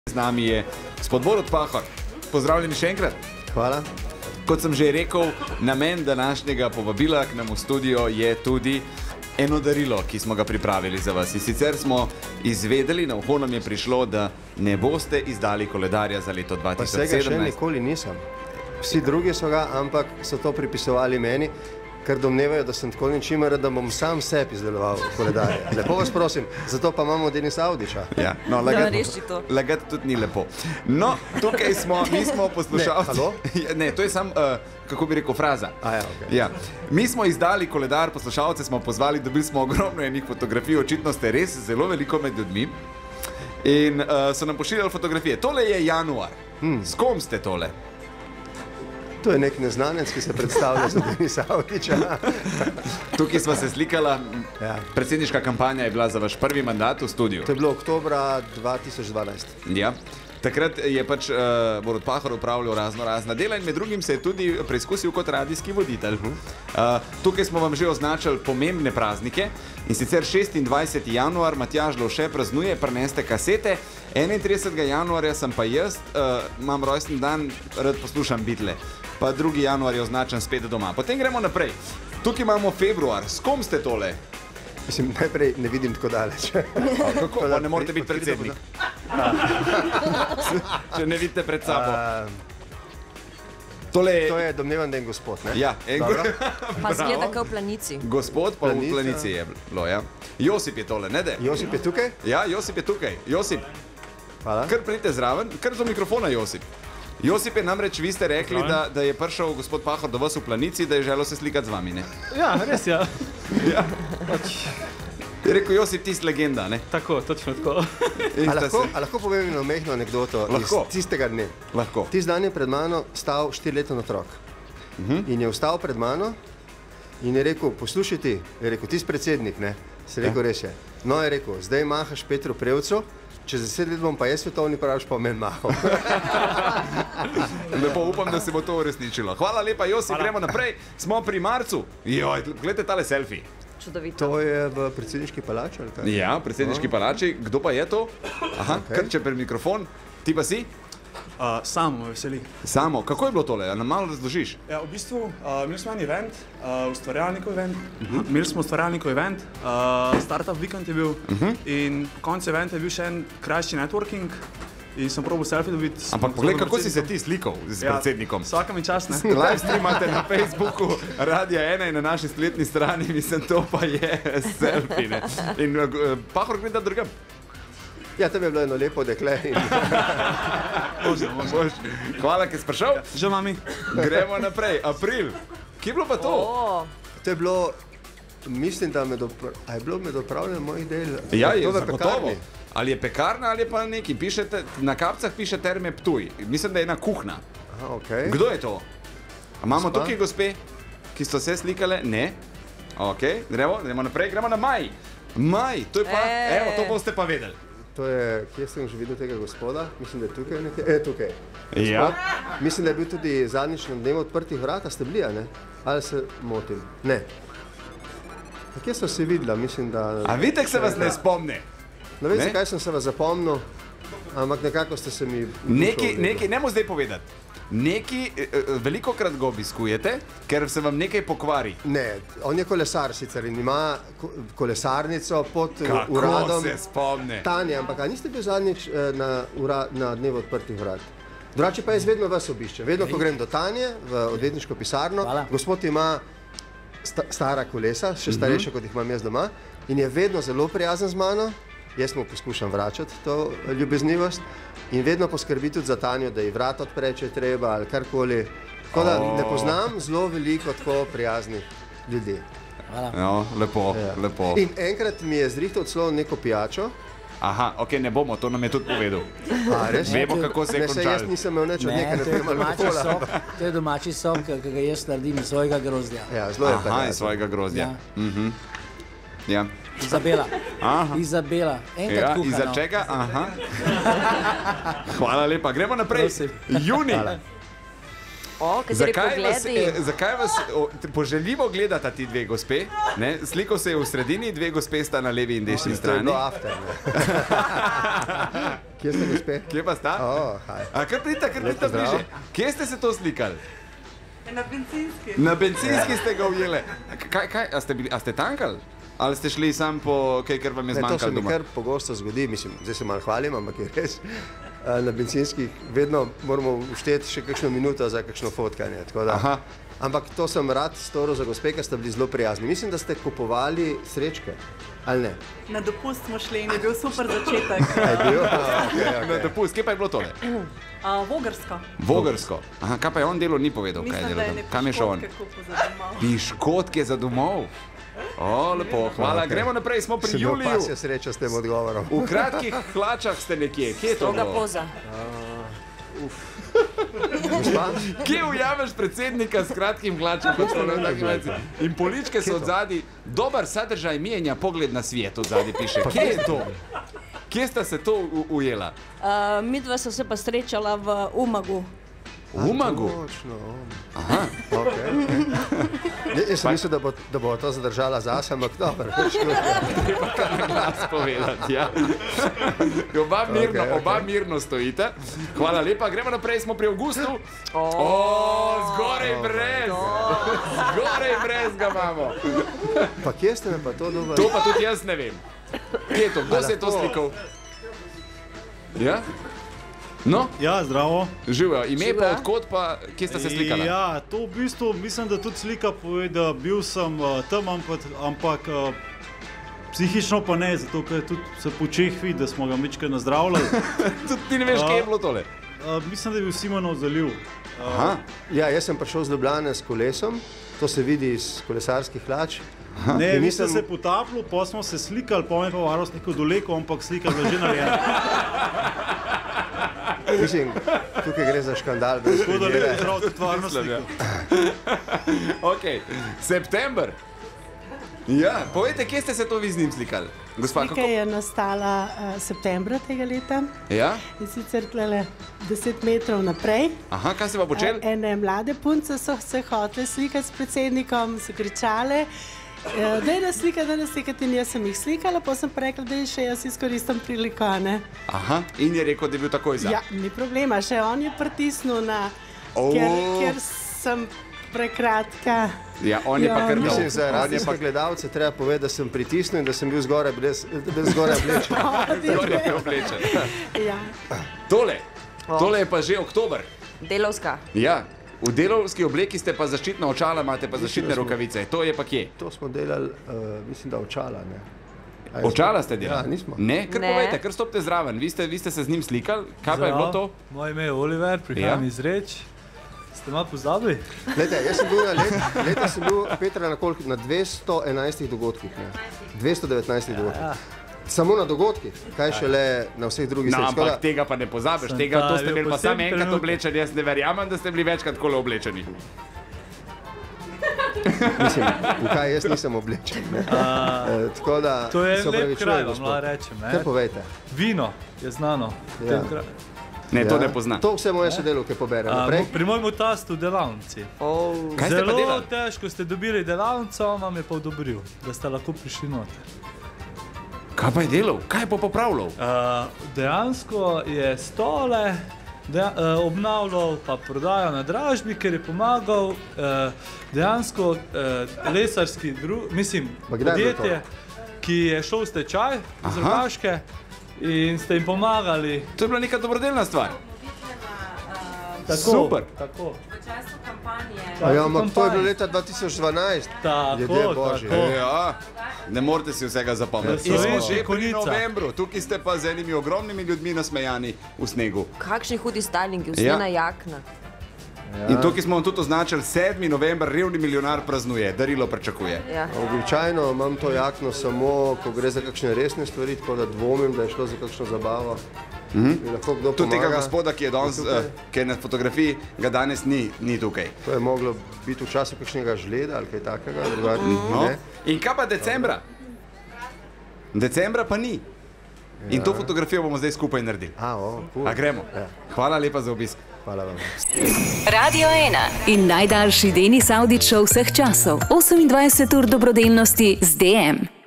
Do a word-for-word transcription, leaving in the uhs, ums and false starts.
Z nami je gospod Borut Pahor. Pozdravljeni še enkrat. Hvala. Kot sem že rekel, namen današnjega povabila k nam v studio je tudi eno darilo, ki smo ga pripravili za vas. In sicer smo izvedeli, na uho nam je prišlo, da ne boste izdali koledarja za leto dva tisoč sedemnajst. Pa vsega še nikoli nisem. Vsi drugi so ga, ampak so to pripisovali meni, ker domnevajo, da sem tako ničimer, da bom sam sebi izdeloval koledarje. Lepo vas prosim, zato pa imamo Denisa Avdića. Ja, no, lagati lagat tudi ni lepo. No, tukaj smo, mi smo poslušalci. Ne, halo? Ne, to je sam, uh, kako bi rekel, fraza. A ja, ok. Ja. Mi smo izdali koledar, poslušalce smo pozvali, dobili smo ogromno enih fotografij, očitno ste res zelo veliko med ljudmi. In uh, so nam pošiljali fotografije. Tole je januar. Hmm. S kom ste tole? To je nek neznanec, ki se predstavlja za Denisa Avdića. Tukaj sva se slikala. Ja. Predsedniška kampanja je bila za vaš prvi mandat v studiu. To je bilo oktobra dva tisoč dvanajst. Ja. Takrat je pač uh, Borut Pahor upravljal razno razna dela in med drugim se je tudi preizkusil kot radijski voditelj. Uh, tukaj smo vam že označili pomembne praznike in sicer šestindvajseti januar Matjaž Lovše praznuje, prineste kasete, enaintridesetega januarja sem pa jaz, uh, imam rojsten dan, rad poslušam Beatle, pa drugi januar je označen spet doma. Potem gremo naprej. Tukaj imamo februar. S kom ste tole? Mislim, najprej ne vidim tako daleč. A, kako? Pa ne morate biti predsednik. Če ne vidite pred sabo. Tole je... To je domnevan, da je gospod, ne? Ja. Pa zgleda kao v Planici. Gospod pa v Planici je bilo, ja. Josip je tole, ne de? Josip je tukaj? Ja, Josip je tukaj. Josip, hvala. Kar pridite zraven, kar do mikrofona, Josip. Josip je namreč, vi ste rekli, da, da je prišel gospod Pahor do vas v Planici, da je želel se slikati z vami, ne? Ja, res ja. Ja. Je rekel, Josip, ti si legenda, ne? Tako, točno tako. A lahko, a lahko povem eno mehno anekdoto lahko. Iz tistega dne? Lahko. Tisti dan je pred mano stal štiriletni otrok. Uh -huh. In je vstal pred mano in je rekel, poslušaj ti, je rekel, ti si predsednik, ne? Se je rekel, ja. Res je. No, je rekel, zdaj mahaš Petru Prevcu, čez deset let bom pa jaz svetovni praviš pa men mahal. Lepo, upam, da se bo to uresničilo. Hvala lepa, Josip, gremo naprej. Smo pri marcu. Joj, gledajte tale selfie. Čudovito. To je v predsedniški palači, ali kaj? Ja, v predsedniški palači. Kdo pa je to? Aha, okay. Kar če pred mikrofon. Ti pa si? Uh, samo me veseli. Samo, kako je bilo tole? A nam malo razložiš? Ja, v bistvu, uh, imeli smo en event, uh, ustvarjalnikov event. Uh -huh. Imeli smo ustvarjalnikov event, uh, startup vikend je bil uh -huh. in po koncu eventa je bil še en krajši networking in sem probal selfie dobiti. Ampak poglej, kako si se ti slikal z ja, predsednikom. Vsaka mi čas, ne? Live streamate na Facebooku Radia ena in na naši spletni strani, mislim, to pa je selfie, ne? In uh, Pahor gleda drugam. Ja, to bi bilo eno lepo dekle. In... Hvala, ki si prišel. Že mami. Gremo naprej. April. Kje je bilo pa to? Oh. To je bilo, mislim, da med opra... A je bilo med opravljanjem mojih del? Ja, je zagotovo. Ali je pekarna ali je pa neki. Pišete, na kapcah piše Terme Ptuj. Mislim, da je ena kuhna. Aha, okay. Kdo je to? A imamo Gospa? Tukaj gospe, ki so se slikale? Ne. Ok, gremo, gremo naprej. Gremo na maj. Maj, to je pa, e. evo, to boste pa vedeli. To je, kje sem že videl tega gospoda? Mislim, da je tukaj nekaj. E, tukaj. Ja. Mislim, da je bil tudi zadnjič na dnevu odprtih vrata, ste bili, a ne? Ali se motim? Ne. A kje so se videla? Mislim, da... A vidite, se vas ne spomne? Ne vem, zakaj sem se vas zapomnil, ampak nekako ste se mi... Neki, neki, ne mo zdaj povedati. Neki, veliko krat ga obiskujete, ker se vam nekaj pokvari. Ne, on je kolesar sicer in ima kolesarnico pod Kako uradom... Kako se spomne? Tanja, ampak a niste bil zadnjič na, na dnevu odprtih vrat? Drugače pa jaz vedno vas obiščem. Vedno, ko grem do Tanje v odvetniško pisarno, hvala. Gospod ima sta, stara kolesa, še starejša, uh -huh. kot jih imam jaz doma, in je vedno zelo prijazen z mano. Jaz mu poskušam vračati to ljubeznivost in vedno poskrbi tudi za Tanjo, da ji vrat odpre, če je treba ali karkoli. Tako da ne poznam zelo veliko tako prijaznih ljudi. No, lepo, ja. lepo. In enkrat mi je zrihtal celo neko pijačo. Aha, ok, ne bomo, to nam je tudi povedal. A, res? Vemo, kako se je končalo. Ne, jaz nisem imel neč od nekaj, ne vem, ali sok, to je domači sok, ki ga jaz naredim iz svojega grozdja. Ja, zelo je prijazno. Aha, iz svojega grozdja. Ja. Mhm. Ja. Izabela. Aha. Izabela. Enkrat ja, kuha, iza no. čega? Aha. Hvala lepa. Gremo naprej. Juni. O, kateri Zakaj vas, pogledi. eh, zakaj vas o, t- poželimo gledati ti dve gospe? Ne? Sliko se je v sredini, dve gospe sta na levi in desni To je strani. bilo after. Kje ste gospe? Kje pa sta? O, haj. A kar pridite, kar Lep pridite pozdrav. bliže. Kje ste se to slikali? Na bencinski. Na bencinski ste ga ujeli. Kaj, kaj, a ste, bili, a ste tankali? Ali ste šli sam po kaj, ker vam je Ne, to se zmanjkalo mi doma? kar pogosto zgodi, mislim, zdaj se malo hvalim, ampak je res. eh, Na bencinskih vedno moramo ušteti še kakšno minuto za kakšno fotkanje. tako da- Aha. Ampak to sem rad storil za gospe, ker ste bili zelo prijazni. Mislim, da ste kupovali srečke, ali ne? Na dopust smo šli in je bil super začetek. A je bil? A, okay, Na okay. dopust, kje pa je bilo tole? Uh, Vogarsko. Vogarsko. Aha, kaj pa je on delo, ni povedal, kaj je Mislim, da delo je tam. ne Kam je šel on? piškotke kupil za domov. Piškotke za domov. O, lepo, hvala. Ok. Gremo naprej, smo pri Sem imel Juliju. pasja sreča s tem odgovorom. V kratkih hlačah ste nekje. Kje je to Dolga bilo? poza. Gospa? Kje ujameš predsednika s kratkim hlačem, kot smo na taki veci? In poličke so od zadaj. Dober sadržaj mijenja pogled na svet, od zadaj piše. Kje je to? Kje sta se to u- ujela? Uh, midva so se pa srečala v Umagu. V Umagu? Točno. Aha. Okay, okay. Ja, jaz sem mislil, da bo, da bo to zadržala zase, ampak dobro. Treba kar na glas povedati, ja. Oba mirno, Okej, okej. oba mirno stojite. Hvala lepa, gremo naprej, smo pri Avgustu. O, zgorej brez. Zgorej brez ga imamo. Pa kje ste me pa to dobro? To pa tudi jaz ne vem. Kje je to? Kdo A se je to lahko? slikal? Ja? No, Ja, zdravo. živijo. Ime pa Živjo. odkot pa, kje sta se slikala? Ja, to v bistvu mislim, da tudi slika pove, da bil sem uh, tam, ampak, ampak uh, psihično pa ne, zato ker tudi se po očeh vidi, da smo ga mičke nazdravljali. Tudi ti ne veš, kje je bilo tole. Uh, mislim, da je bil Simonov zaliv. Aha. Ja, jaz sem prišel z Ljubljane s kolesom, to se vidi iz kolesarskih hlač. Ne, In vi ste nisem- se potapljali, pa smo se slikali, pa me pa varnostniku doleko, ampak slika je že narejena. Mislim, tukaj gre za škandal. brez Tako da primere. lep zdrav tudi varnostniku. Ok, september. Ja, povejte, kje ste se to vi z njim slikali? Gospa, Slika je nastala uh, septembra tega leta Ja? in sicer tlele deset metrov naprej. Aha, kaj ste pa počeli? E, Ene mlade punce so se hotele slikati s predsednikom, so kričale, eh, da je nas slika, da nas slikati in jaz sem jih slikala, pa sem pa rekla, da je še jaz izkoristim priliko, a ne. Aha, in je rekel, da je bil takoj za. Ja, ni problema, še on je pritisnil na, O. ker, ker sem prekratka. Ja, on je pa Ja, kar Mislim, dal. za On je radijske pa gledalce treba povedati, da sem pritisnil in da sem bil zgoraj brez, brez zgoraj oblečen. Gor je oblečen. Ja. Tole, tole je pa že oktober. Delovska. Ja, v delovski obleki ste pa zaščitna očala, imate pa zaščitne rokavice. To je pa kje? To smo delali, uh, mislim, da očala. Ne? A je- Očala ste delali? Ja, nismo. Ne, kar Ne. povejte, kar stopite zraven. Vi ste, vi ste se z njim slikali, kaj pa je bilo to? Moje ime je Oliver, prihajam Ja. iz Reč. Ste malo pozabili? Glejte, jaz sem bil na let, leta sem bil Petra na koliko? Na dvesto enajstih dogodkih. Ne? dvesto devetnajstih dogodkih. Samo na dogodkih, kaj šele na vseh drugih No, srečah. Tako ampak da- tega pa ne pozabiš, Sem tega ta to ste bil imeli pa poseben samo enkrat trenutek. oblečeni. Jaz ne verjamem, da ste bili večkrat kolo oblečeni. Mislim, v kaj jaz nisem oblečen. ne. Eh, Tako da To je se lep opravičujem, kraj, vam gospod. lahko rečem. ne. Kar povejte. Vino je znano. v Ja. tem kraju. Ne, to Ja. ne pozna. To vse moje sodelavke poberem. A, Naprej. mo- Pri mojemu tastu v delavnici. Oh. Kaj ste pa Zelo delali? težko ste dobili delavnico, on vam je pa odobril, da ste lahko prišli noter. Kaj pa je delal? Kaj je pa popravljal? Uh, dejansko je stole deja, uh, obnavljal, pa prodajal na dražbi, ker je pomagal uh, dejansko uh, lesarski dru, mislim, Pa kdaj je bilo podjetje, ki je šlo v stečaj iz Aha. Rogaške in ste jim pomagali. To je bila neka dobrodelna stvar. Tako, Super. Tako, A ja, ampak to je bilo kampanje. leta dva tisoč dvanajst. tako, Ljudje božji. tako. Ja, ne morete si vsega zapomniti. Ja, In smo Slovenci, že pri konica. novembru, tukaj ste pa z enimi ogromnimi ljudmi nasmejani v snegu. Kakšni hudi stylingi, Ja. usnjena jakna. In tukaj smo vam tudi označili sedmi november, revni milijonar praznuje, darilo pričakuje. Ja. Običajno imam to jakno samo, ko gre za kakšne resne stvari, tako da dvomim, da je šlo za kakšno zabavo. Mi lahko kdo Tudi tega pomaga. gospoda, ki je, danes, tukaj. uh, ki je na fotografiji, ga danes ni, ni tukaj. To je moglo biti v času kakšnega žleda ali kaj takega. drugače No. ne. In kaj pa decembra? Decembra pa ni. In to fotografijo bomo zdaj skupaj naredili. A, o, cool. A gremo. Ja. Hvala lepa za obisk. Hvala vam. Radio ena in najdaljši Denis Avdić Show vseh časov. osemindvajset ur dobrodelnosti z D M.